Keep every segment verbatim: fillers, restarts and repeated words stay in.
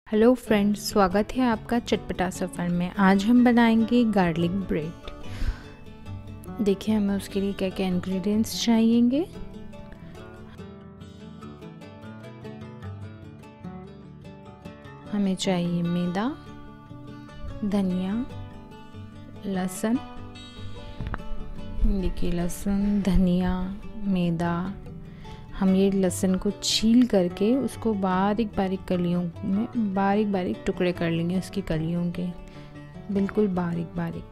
Hello friends, स्वागत है आपका चटपटा सफ़र में। आज हम बनाएंगे गार्लिक ब्रेड। देखिए हमें उसके लिए क्या क्या इंग्रेडिएंट्स चाहिएंगे। हमें चाहिए मैदा, धनिया, लहसुन। देखिए लहसुन, धनिया, मैदा। हम ये लहसुन को छील करके उसको बारीक बारीक कलियों में बारीक बारीक टुकड़े कर लेंगे, उसकी कलियों के बिल्कुल बारीक बारीक।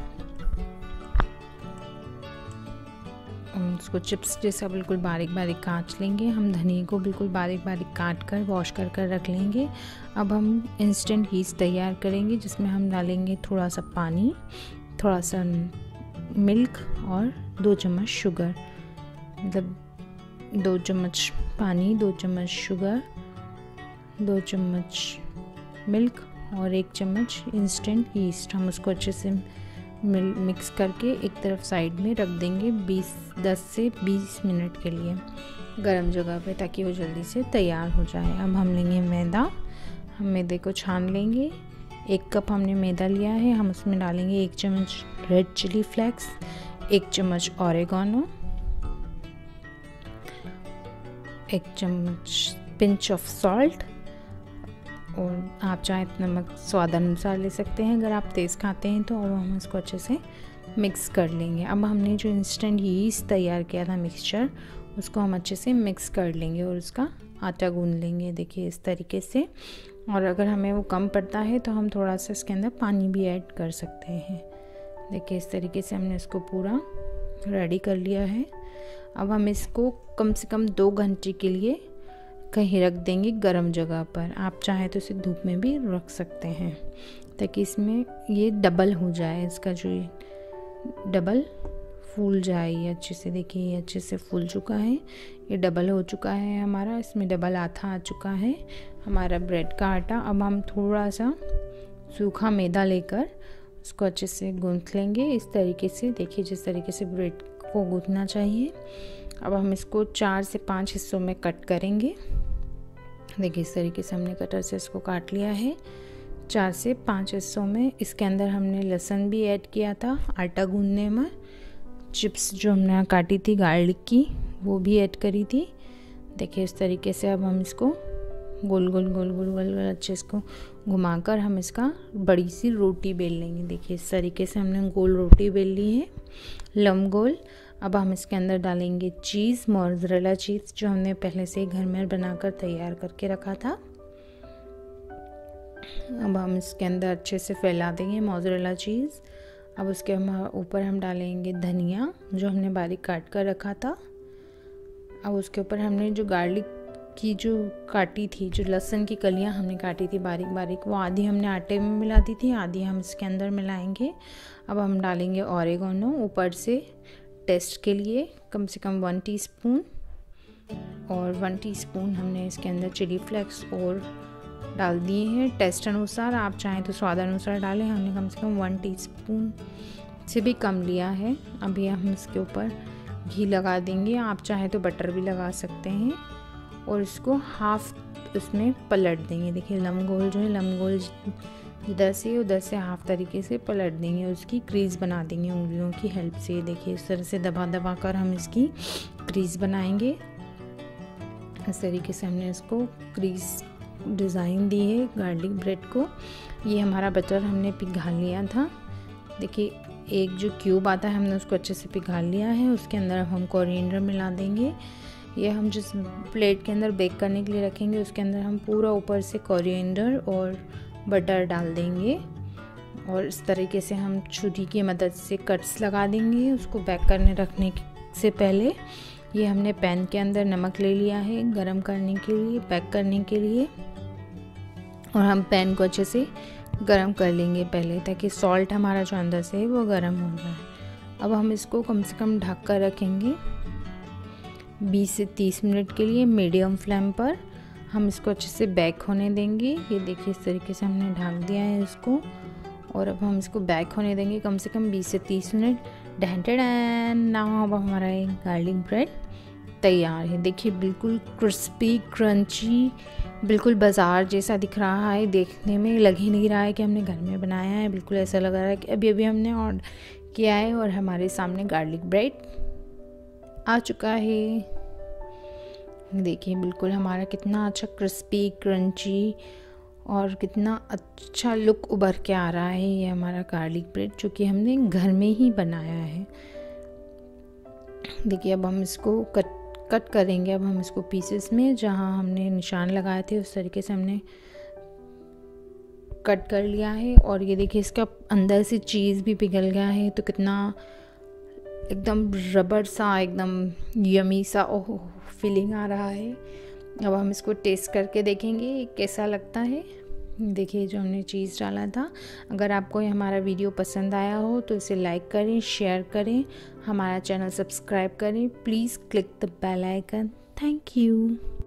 उसको चिप्स जैसा बिल्कुल बारीक बारीक काट लेंगे। हम धनिया को बिल्कुल बारीक बारीक काट कर वॉश कर कर रख लेंगे। अब हम इंस्टेंट ईस्ट तैयार करेंगे, जिसमें हम डालेंगे थोड़ा सा पानी, थोड़ा सा मिल्क और दो चम्मच शुगर। मतलब दो चम्मच पानी, दो चम्मच शुगर, दो चम्मच मिल्क और एक चम्मच इंस्टेंट ईस्ट। हम उसको अच्छे से मिक्स करके एक तरफ साइड में रख देंगे बीस दस से बीस मिनट के लिए गरम जगह पे, ताकि वो जल्दी से तैयार हो जाए। अब हम लेंगे मैदा। हम मैदे को छान लेंगे। एक कप हमने मैदा लिया है। हम उसमें डालेंगे एक चम्मच रेड चिली फ्लेक्स, एक चम्मच ऑरिगेनो, एक चम्मच पिंच ऑफ सॉल्ट, और आप चाहे नमक स्वाद अनुसार ले सकते हैं अगर आप तेज़ खाते हैं तो। और हम इसको अच्छे से मिक्स कर लेंगे। अब हमने जो इंस्टेंट यीस्ट तैयार किया था मिक्सचर, उसको हम अच्छे से मिक्स कर लेंगे और उसका आटा गूंद लेंगे। देखिए इस तरीके से। और अगर हमें वो कम पड़ता है तो हम थोड़ा सा इसके अंदर पानी भी ऐड कर सकते हैं। देखिए इस तरीके से हमने इसको पूरा रेडी कर लिया है। अब हम इसको कम से कम दो घंटे के लिए कहीं रख देंगे गर्म जगह पर। आप चाहें तो इसे धूप में भी रख सकते हैं, ताकि इसमें ये डबल हो जाए, इसका जो ये डबल फूल जाए ये अच्छे से। देखिए ये अच्छे से फूल चुका है, ये डबल हो चुका है हमारा, इसमें डबल आटा आ चुका है हमारा ब्रेड का आटा। अब हम थोड़ा सा सूखा मैदा लेकर उसको अच्छे से गूंथ लेंगे इस तरीके से। देखिए जिस तरीके से ब्रेड को गूंथना चाहिए। अब हम इसको चार से पाँच हिस्सों में कट करेंगे। देखिए इस तरीके से हमने कटर से इसको काट लिया है चार से पाँच हिस्सों में। इसके अंदर हमने लहसुन भी ऐड किया था आटा गूंदने में। चिप्स जो हमने काटी थी गार्लिक की, वो भी ऐड करी थी। देखिए इस तरीके से अब हम इसको गोल गोल गोल गोल गोल गोल अच्छे इसको घुमाकर हम इसका बड़ी सी रोटी बेल लेंगे। देखिए इस तरीके से हमने गोल रोटी बेल ली है, लंबगोल। अब हम इसके अंदर डालेंगे चीज़, मोज़रेला चीज़, जो हमने पहले से ही घर में बनाकर तैयार करके रखा था। अब हम इसके अंदर अच्छे से फैला देंगे मोज़रेला चीज़। अब उसके हम ऊपर हम डालेंगे धनिया, जो हमने बारीक काट कर रखा था। अब उसके ऊपर हमने जो गार्लिक की जो काटी थी, जो लहसुन की कलियां हमने काटी थी बारीक बारीक, वो आधी हमने आटे में मिला दी थी, आधी हम इसके अंदर मिलाएंगे। अब हम डालेंगे ऑरिगेनो ऊपर से टेस्ट के लिए, कम से कम वन टीस्पून, और वन टीस्पून हमने इसके अंदर चिली फ्लेक्स और डाल दिए हैं टेस्ट अनुसार। आप चाहें तो स्वाद अनुसार डालें। हमने कम से कम वन टीस्पून से भी कम लिया है। अभी हम इसके ऊपर घी लगा देंगे, आप चाहें तो बटर भी लगा सकते हैं। और इसको हाफ उसमें पलट देंगे। देखिए लंबगोल जो है, लंबगोल इधर से उधर से हाफ तरीके से पलट देंगे, उसकी क्रीज बना देंगे उंगलियों की हेल्प से। देखिए इस तरह से दबा दबा कर हम इसकी क्रीज बनाएंगे। इस तरीके से हमने इसको क्रीज डिज़ाइन दी है गार्लिक ब्रेड को। ये हमारा बटर हमने पिघला लिया था। देखिए एक जो क्यूब आता है हमने उसको अच्छे से पिघला लिया है। उसके अंदर हम कोरिएंडर मिला देंगे। ये हम जिस प्लेट के अंदर बेक करने के लिए रखेंगे, उसके अंदर हम पूरा ऊपर से कोरिएंडर और बटर डाल देंगे। और इस तरीके से हम छुरी की मदद से कट्स लगा देंगे उसको बेक करने रखने से पहले। ये हमने पैन के अंदर नमक ले लिया है गरम करने के लिए, बेक करने के लिए। और हम पैन को अच्छे से गरम कर लेंगे पहले, ताकि सॉल्ट हमारा जो अंदर से है वो गरम हो जाए। अब हम इसको कम से कम ढक कर रखेंगे बीस से तीस मिनट के लिए मीडियम फ्लेम पर। हम इसको अच्छे से बेक होने देंगे। ये देखिए इस तरीके से हमने ढक दिया है इसको। और अब हम इसको बेक होने देंगे कम से कम बीस से तीस मिनट। डैन डैन ना अब हमारा ये गार्लिक ब्रेड तैयार है। देखिए बिल्कुल क्रिस्पी क्रंची, बिल्कुल बाज़ार जैसा दिख रहा है, देखने में लग ही नहीं रहा है कि हमने घर में बनाया है। बिल्कुल ऐसा लग रहा है कि अभी अभी हमने ऑर्डर किया है और हमारे सामने गार्लिक ब्रेड आ चुका है। देखिए बिल्कुल हमारा कितना अच्छा क्रिस्पी क्रंची और कितना अच्छा लुक उभर के आ रहा है। ये हमारा गार्लिक ब्रेड जो कि हमने घर में ही बनाया है। देखिए अब हम इसको कट कट करेंगे। अब हम इसको पीसेस में जहां हमने निशान लगाए थे उस तरीके से हमने कट कर लिया है। और ये देखिए इसका अंदर से चीज़ भी पिघल गया है, तो कितना एकदम रबड़ सा, एकदम यमी सा ओह फीलिंग आ रहा है। अब हम इसको टेस्ट करके देखेंगे कैसा लगता है। देखिए जो हमने चीज़ डाला था। अगर आपको ये हमारा वीडियो पसंद आया हो तो इसे लाइक करें, शेयर करें, हमारा चैनल सब्सक्राइब करें। Please click the bell icon. Thank you.